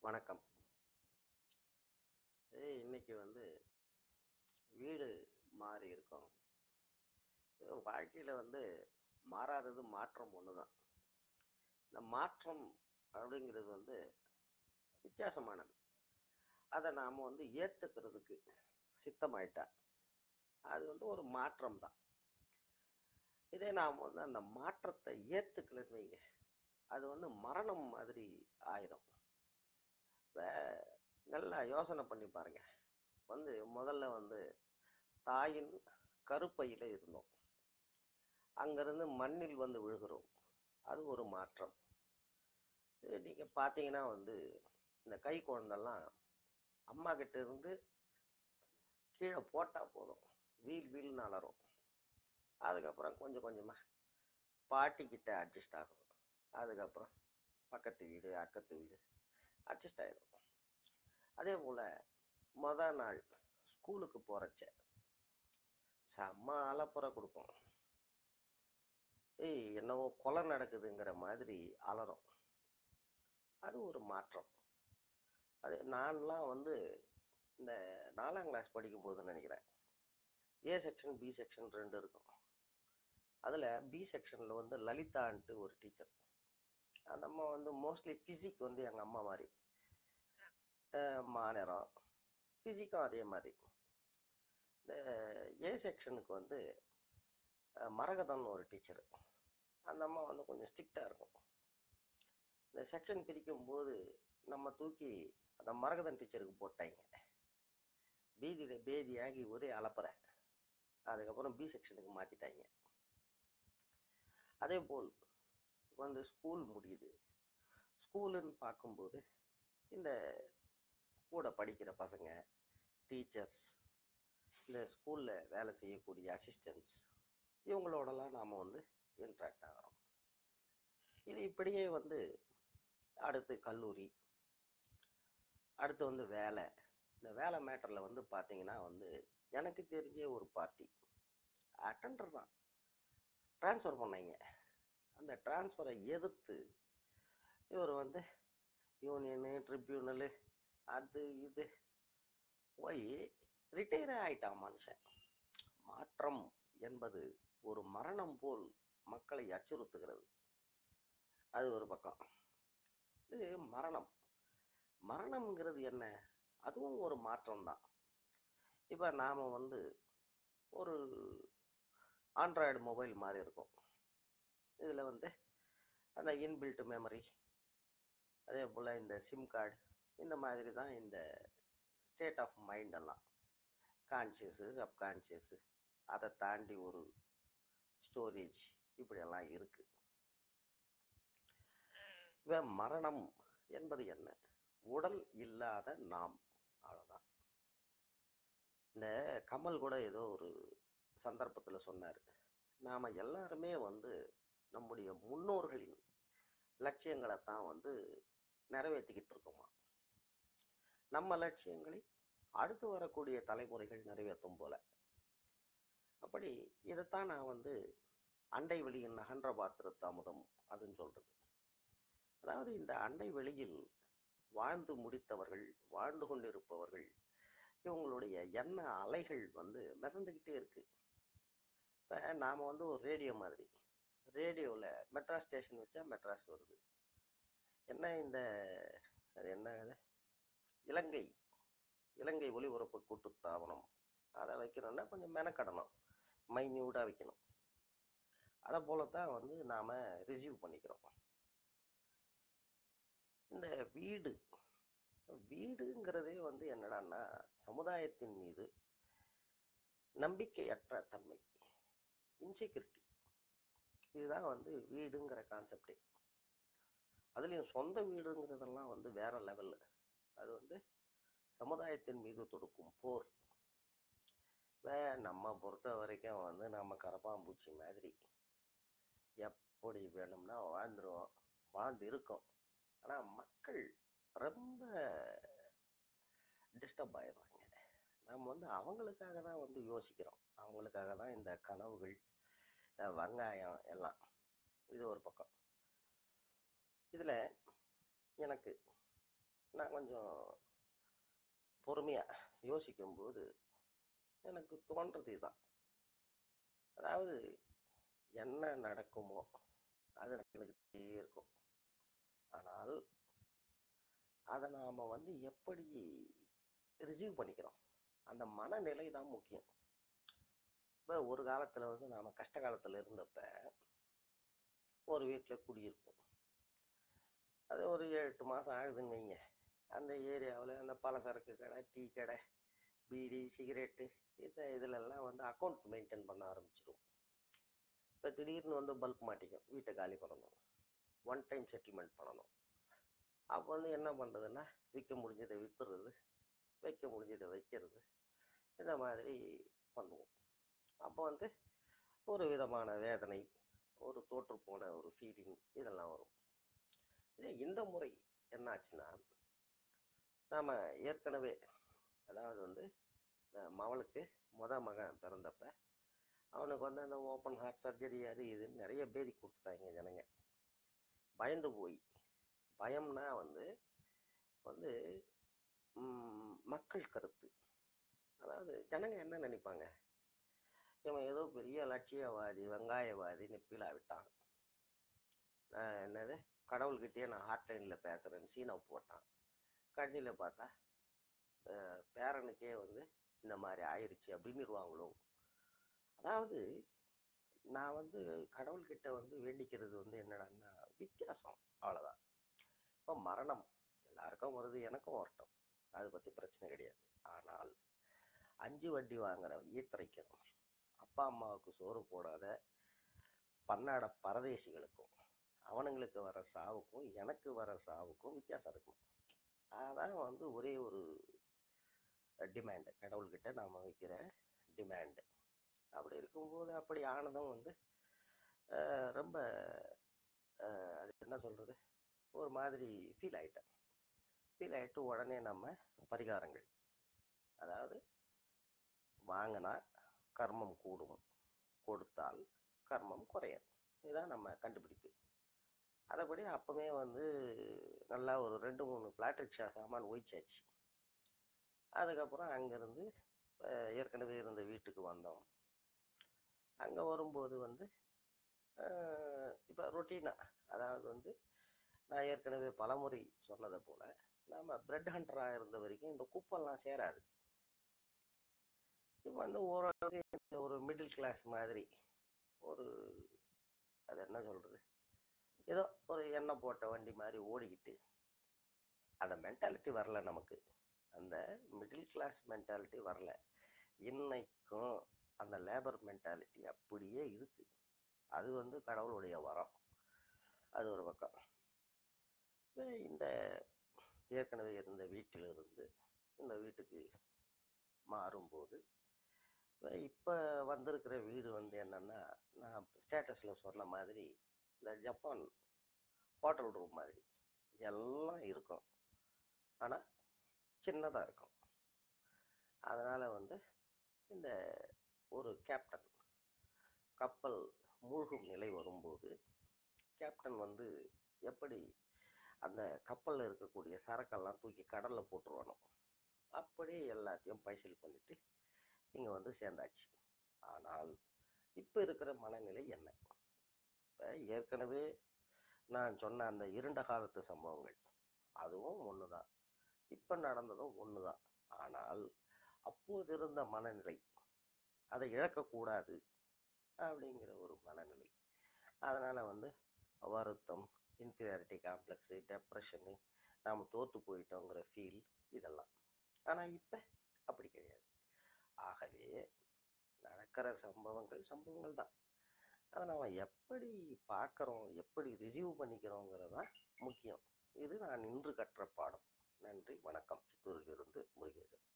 வணக்கம். இன்னைக்கு வீடு மாறி இருக்கோம். வாழ்க்கையில மாறாதது மாற்றம் ஒண்ணுதான். இந்த மாற்றம் அப்படிங்கிறது வித்தியாசமானது. அதை நாம ஏத்துக்கிறதுக்கு சித்தமாயிட்டா அது ஒரு மாற்றம் தான். இதே நாம அந்த மாற்றத்தை ஏத்துக்கலன்னு வைங்க, அது மரணம் மாதிரி ஆயிரும். இப்ப நல்லா யோசனை பண்ணி பாருங்க. முதல்ல தாயின் கருப்பையில இருந்தோம். அங்கிருந்து மண்ணில் விழுகிறோம். அது ஒரு மாற்றம். இது நீங்க பாத்தீங்கன்னா இந்த கை குழந்தெல்லாம் அம்மா கிட்ட இருந்து கீழே போட்டா போதும், வீல் வீல்னு அலறும். அதுக்கப்புறம் கொஞ்சம் கொஞ்சமா பாட்டி கிட்ட அட்ஜஸ்ட் ஆகும். அதுக்கப்புறம் பக்கத்து வீடு, அக்கத்து வீடு அட்ஜஸ்ட் ஆயிடும். அதே போல நாள் ஸ்கூலுக்கு போறச்ச செம்ம அலப்புற கொடுக்கும். என்னவோ கொலை நடக்குதுங்கிற மாதிரி அலறும். அது ஒரு மாற்றம். அது நான்லாம் இந்த 4ஆம் கிளாஸ் படிக்கும் போது நினைக்கிறேன், ஏ செக்ஷன் பி செக்ஷன் 2 இருக்கும். அதில் பி செக்ஷனில் லலிதான்ட்டு ஒரு டீச்சர். அந்த அம்மா மோஸ்ட்லி ஃபிசிக் எங்கள் அம்மா மாதிரி மாநிறம், ஃபிசிக்கும் அதே மாதிரி. இந்த ஏ செக்ஷனுக்கு மரகதம்னு ஒரு டீச்சர். அந்த அம்மா கொஞ்சம் ஸ்ட்ரிக்டாக இருக்கும். இந்த செக்ஷன் பிரிக்கும் போது நம்ம தூக்கி அந்த மரகதன் டீச்சருக்கு போட்டாங்க. பீதியில் பேதியாகி ஒரே அலப்பற. அதுக்கப்புறம் பி செக்ஷனுக்கு மாற்றிட்டாங்க. அதே போல் ஸ்கூல் முடியுது. ஸ்கூலுன்னு பார்க்கும்போது இந்த கூட படிக்கிற பசங்க, டீச்சர்ஸ், இந்த ஸ்கூலில் வேலை செய்யக்கூடிய அசிஸ்டன்ட்ஸ், இவங்களோடலாம் நாம் இன்ட்ராக்ட் ஆகிறோம். இது இப்படியே அடுத்து கல்லூரி, அடுத்து வேலை. இந்த வேலை மேட்டரில் பார்த்தீங்கன்னா எனக்கு தெரிஞ்ச ஒரு பார்ட்டி அட்டெண்டர் தான் ட்ரான்ஸ்ஃபர் பண்ணாங்க. அந்த ட்ரான்ஸ்ஃபரை எதிர்த்து இவர் யூனியனு, ட்ரிபியூனலு, அது இது போய் ரிட்டையரே ஆயிட்டான் மனுஷன். மாற்றம் என்பது ஒரு மரணம் போல் மக்களை அச்சுறுத்துகிறது. அது ஒரு பக்கம். இது மரணம். மரணம்ங்கிறது என்ன? அதுவும் ஒரு மாற்றம் தான். இப்போ நாம் ஒரு ஆண்ட்ராய்டு மொபைல் மாதிரி இருக்கும். இதில் அந்த இன்பில்ட் மெமரி, அதே போல் இந்த சிம் கார்டு, இந்த மாதிரி தான் இந்த ஸ்டேட் ஆஃப் மைண்ட் எல்லாம். கான்சியஸு, சப்கான்சியஸு, அதை தாண்டி ஒரு ஸ்டோரேஜ், இப்படியெல்லாம் இருக்கு. இப்போ மரணம் என்பது என்ன? உடல் இல்லாத நாம், அவ்வளோதான். இந்த கமல் கூட ஏதோ ஒரு சந்தர்ப்பத்தில் சொன்னார், நாம் எல்லாருமே நம்முடைய முன்னோர்களின் லட்சியங்களை தான் நிறைவேற்றிக்கிட்டு இருக்கோமா. நம்ம லட்சியங்களை அடுத்து வரக்கூடிய தலைமுறைகள் நிறைவேற்றும் போல. அப்படி இதைத்தான் நான் அண்டை வெளியின் அகன்ற பாத்திரத்து அமுதம் அப்படின்னு சொல்றது. அதாவது இந்த அண்டை வெளியில் வாழ்ந்து முடித்தவர்கள், வாழ்ந்து கொண்டிருப்பவர்கள், இவங்களுடைய எண்ண அலைகள் மிதந்துக்கிட்டே இருக்கு. இப்போ நாம் ஒரு ரேடியோ மாதிரி. ரேடியோவில் மெட்ராஸ் ஸ்டேஷன் வச்சா மெட்ராஸ் வருது. என்ன இந்த அது என்ன இலங்கை இலங்கை ஒலிபரப்பு கூட்டுத்தாபனம், அதை வைக்கணும்னா கொஞ்சம் மெனக்கடணும், மைன்யூட்டாக வைக்கணும். அதை போலத்தான் நாம் ரிசீவ் பண்ணிக்கிறோம். இந்த வீடுங்கிறதே என்னடான்னா சமுதாயத்தின் மீது நம்பிக்கையற்ற தன்மை, இன்செக்யூரிட்டி. இதுதான் வீடுங்கிற கான்செப்டே. அதுலேயும் சொந்த வீடுங்கிறதெல்லாம் வேற லெவலு. அது சமுதாயத்தின் மீது தொடுக்கும் போர். நம்ம பொறுத்த வரைக்கும் நம்ம கரப்பாம்பூச்சி மாதிரி எப்படி வேணும்னா வாழ்ந்துருவோம், வாழ்ந்து இருக்கோம். ஆனால் மக்கள் ரொம்ப டிஸ்டர்ப் ஆயிடுறாங்க. நம்ம அவங்களுக்காக தான் யோசிக்கிறோம். அவங்களுக்காக தான் இந்த கனவுகள், வெங்காயம் எல்லாம். இது ஒரு பக்கம். இதில் எனக்கு நான் கொஞ்சம் பொறுமையாக யோசிக்கும்போது எனக்கு தோன்றது இதுதான். அதாவது என்ன நடக்குமோ அது நடந்துக்கிட்டே இருக்கும். ஆனால் அதை நாம் வந்து எப்படி ரிசீவ் பண்ணிக்கிறோம், அந்த மனநிலை தான் முக்கியம். இப்போ ஒரு காலத்தில் வந்து நாம் கஷ்ட காலத்தில் இருந்தப்ப ஒரு வீட்டில் குடியிருப்போம். அது ஒரு 8 மாதம் ஆகுதுன்னு வைங்க. அந்த ஏரியாவில் அந்த பலசரக்கு கடை, டீ கடை, பீடி, சிகரெட்டு இதிலெல்லாம் வந்து அக்கௌண்ட் மெயின்டைன் பண்ண ஆரம்பிச்சிடும். இப்போ திடீர்னு வந்து பல்க் மாட்டிக்கும், வீட்டை காலி பண்ணணும், ஒன் டைம் செட்டில்மெண்ட் பண்ணணும். அப்போ வந்து என்ன பண்ணுறதுன்னா, விற்க முடிஞ்சதை விற்றுறது, வைக்க முடிஞ்சதை வைக்கிறது, இந்த மாதிரி பண்ணுவோம். அப்போ வந்து ஒரு விதமான வேதனை, ஒரு தோற்று போன ஒரு ஃபீலிங் இதெல்லாம் வரும். இதே இந்த முறை என்னாச்சுன்னா, நாம் ஏற்கனவே அதாவது வந்து மவளுக்கு மகன் பிறந்தப்ப அவனுக்கு வந்து அந்த ஓப்பன் ஹார்ட் சர்ஜரி அது இதுன்னு நிறைய பேதி கொடுத்துட்டாங்க ஜனங்க. பயந்து போய், பயம்னா வந்து வந்து மக்கள் கருத்து, அதாவது ஜனங்க என்ன நினைப்பாங்க, இவன் ஏதோ பெரிய லட்சியவாதி வெங்காயவாதின்னு பீலா விட்டான், என்னது கடவுள்கிட்டயே நான் ஹாட்லைனில் பேசுகிறேன்னு சீனை போட்டான். கடைசியில் பார்த்தா பேரனுக்கே வந்து இந்த மாதிரி ஆயிடுச்சு அப்படின்னுருவாங்களோ. அதாவது நான் வந்து கடவுள்கிட்ட வந்து வேண்டிக்கிறது வந்து என்னடான்னா வித்தியாசம், அவ்வளோதான். இப்போ மரணம் எல்லாருக்கும் வருது, எனக்கும் வரட்டும், அதை பற்றி பிரச்சனை கிடையாது. ஆனால் 5 வட்டி வாங்குற ஈத்தரைக்கும் அப்பா அம்மாவுக்கு சோறு போடாத பன்னாட பரதேசிகளுக்கும் அவனுங்களுக்கு வர சாவுக்கும் எனக்கு வர சாவுக்கும் வித்தியாசம் இருக்கும். அதான் வந்து ஒரே ஒரு டிமாண்டு, கடவுள்கிட்ட நாம் வைக்கிற டிமாண்டு. அப்படி இருக்கும்போது அப்படி ஆனதும் வந்து ரொம்ப அது என்ன சொல்கிறது, ஒரு மாதிரி ஃபீல் ஆகிட்டு உடனே நம்ம பரிகாரங்கள், அதாவது வாங்கினா கர்மம் கூடும், கொடுத்தால் கர்மம் குறையும், இதுதான் நம்ம கண்டுபிடிப்பு. அதைப்படி அப்போவே வந்து நல்லா ஒரு 2-3 பிளாட் ரிக்ஷா சாமான் ஒழிச்சாச்சு. அதுக்கப்புறம் அங்கேருந்து ஏற்கனவே இருந்த வீட்டுக்கு வந்தோம். அங்கே வரும்போது வந்து இப்போ ரொட்டீனாக, அதாவது வந்து நான் ஏற்கனவே பலமுறை சொன்னதை போல் நம்ம பிரெட் ஹண்டராக இருந்த வரைக்கும் இந்த குப்பெல்லாம் சேராது. இப்போ வந்து ஓரளவுக்கு ஒரு மிடில் கிளாஸ் மாதிரி ஒரு, அது என்ன சொல்கிறது, ஏதோ ஒரு எண்ணெய் போட்ட வண்டி மாதிரி ஓடிக்கிட்டு அந்த மென்டாலிட்டி வரல நமக்கு. அந்த மிடில் கிளாஸ் மென்டாலிட்டி வரல. இன்னைக்கும் அந்த லேபர் மென்டாலிட்டி அப்படியே இருக்கு. அது வந்து கடவுளுடைய வரம். அது ஒரு பக்கம். இந்த ஏற்கனவே இருந்த வீட்டிலிருந்து இந்த வீட்டுக்கு மாறும்போது இப்போ வந்திருக்கிற வீடு வந்து என்னென்னா, நான் ஸ்டேட்டஸில் சொன்ன மாதிரி இந்த ஜப்பான் ஹோட்டல் ரூம் மாதிரி எல்லாம் இருக்கும், ஆனால் சின்னதாக இருக்கும். அதனால் வந்து இந்த ஒரு கேப்டன் கப்பல் மூழ்கும் நிலை வரும்போது கேப்டன் வந்து எப்படி அந்த கப்பலில் இருக்கக்கூடிய சரக்கெல்லாம் தூக்கி கடலில் போட்டுருவானோ அப்படி எல்லாத்தையும் பைசல் பண்ணிட்டு இங்கே வந்து சேர்ந்தாச்சு. ஆனால் இப்போ இருக்கிற மனநிலை என்ன? இப்போ ஏற்கனவே நான் சொன்ன அந்த இருண்ட காலத்து சம்பவங்கள் அதுவும் ஒன்று தான், இப்போ நடந்ததும் ஒன்று தான். ஆனால் அப்போது இருந்த மனநிலை, அதை இழக்கக்கூடாது அப்படிங்கிற ஒரு மனநிலை. அதனால் வந்து வருத்தம், இன்ஃபீரியாரிட்டி காம்ப்ளெக்ஸு, டெப்ரெஷனு, நாம் தோற்று போயிட்டோங்கிற ஃபீல், இதெல்லாம். ஆனால் இப்போ அப்படி கிடையாது. ஆகவே நடக்கிற சம்பவங்கள் தான். அதை நாம் எப்படி பார்க்குறோம், எப்படி ரிசீவ் பண்ணிக்கிறோங்கிறது தான் முக்கியம். இது நான் இன்று கற்ற பாடம். நன்றி, வணக்கம். சித்தூரிலிருந்து முருகேசன்.